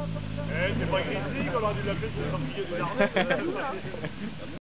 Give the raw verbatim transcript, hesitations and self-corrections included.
Eh, c'est pas Grizzly qu'on aurait dû l'appeler sur le sanglier du jardin.